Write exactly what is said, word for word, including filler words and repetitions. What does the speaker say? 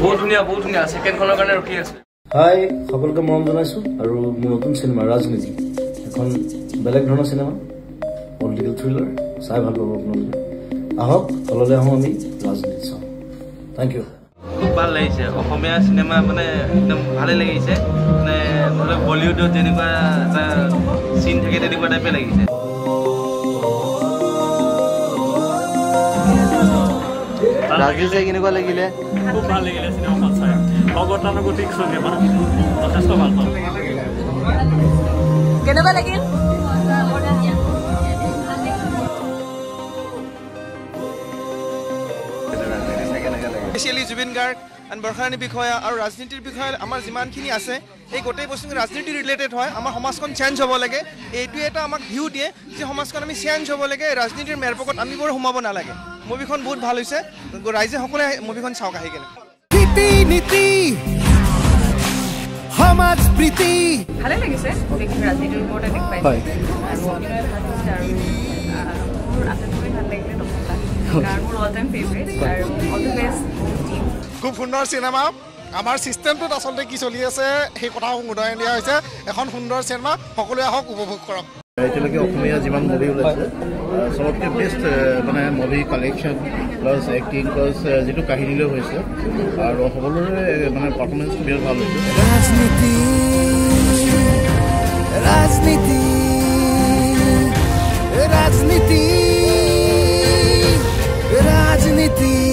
বহুত ধুনীয়া বহুত ধুনীয়া সেকেন্ডখনৰ কাৰণে ৰখি আছো হাই সকলোকে মৰম জনাইছো আৰু মোৰ নতুন সিনেমা ৰাজনীতি এখন বেলেগ ধৰণৰ সিনেমা পলিটিকেল থ্ৰিলাৰ চাই ভাল পাব আপোনালোকে আহক হললে আহোঁ আমি ৰাজনীতি চাওঁ থ্যাংক ইউ খুব ভাল লাগিছে অসমীয়া সিনেমা মানে একদম ভালে লাগিছে মানে ধৰক বলিউডত যেনেকুৱা এটা সিন থাকে তেনেকুৱা টাইপে লাগিছে ৰাজু চাই কেনেকুৱা লাগিলে খুব ভাল লাগিলে চিনেমাখন চাই অগতানুগতিক চিনেমা যথেষ্ট ভাল পালোঁ কেনেকুৱা লাগিল স্পেচিয়েলি জুবিন গাৰ্গ এণ্ড বৰ্ষাৰাণী বিষয়া আৰু ৰাজনীতিৰ বিষয়ে আমাৰ যিমানখিনি আছে এই গোটেই বস্তুখিনি ৰাজনীতি ৰিলেটেড হয় আমাৰ সমাজখন চেঞ্জ হ'ব লাগে এইটোৱে এটা আমাক ভিউ দিয়ে যে সমাজখন আমি চেঞ্জ হ'ব লাগে ৰাজনীতিৰ মেৰপকত আমি বৰ সোমাব নালাগে মুভিখন বহুত ভাল হৈছে ৰাইজে সকলোৱে মুভিখন চাওক আহি কিনে নীতি নীতি সমাজ প্ৰীতি ভালে লাগিছে ৰাজনীতিৰ ওপৰত দেখুৱাইছে আৰু অভিনয় ভাল হৈছে আৰু মোৰ আটাইতকৈ ভাল লাগিলে নমস্কাৰ কাৰণ মোৰ অল টাইম ফেভৰেট আৰু অল দ্য বেষ্ট টিম খুব সুন্দৰ চিনেমা আমাৰ চিষ্টেমটোত আচলতে কি চলি আছে সেই কথাসমূহ উদয় দিয়া হৈছে এখন সুন্দৰ চিনেমা সকলোৱে আহক উপভোগ কৰক এতিয়ালৈকে অসমীয়া যিমান মুভি ওলাইছে চবতকৈ বেষ্ট মানে movie collection plus acting plus যিটো কাহিনীলৈ হৈছে আৰু সকলোৰে মানে পাৰফৰ্মেঞ্চ বিৰাট ভাল হৈছে ৰাজনীতি ৰাজনীতি ৰাজনীতি ৰাজনীতি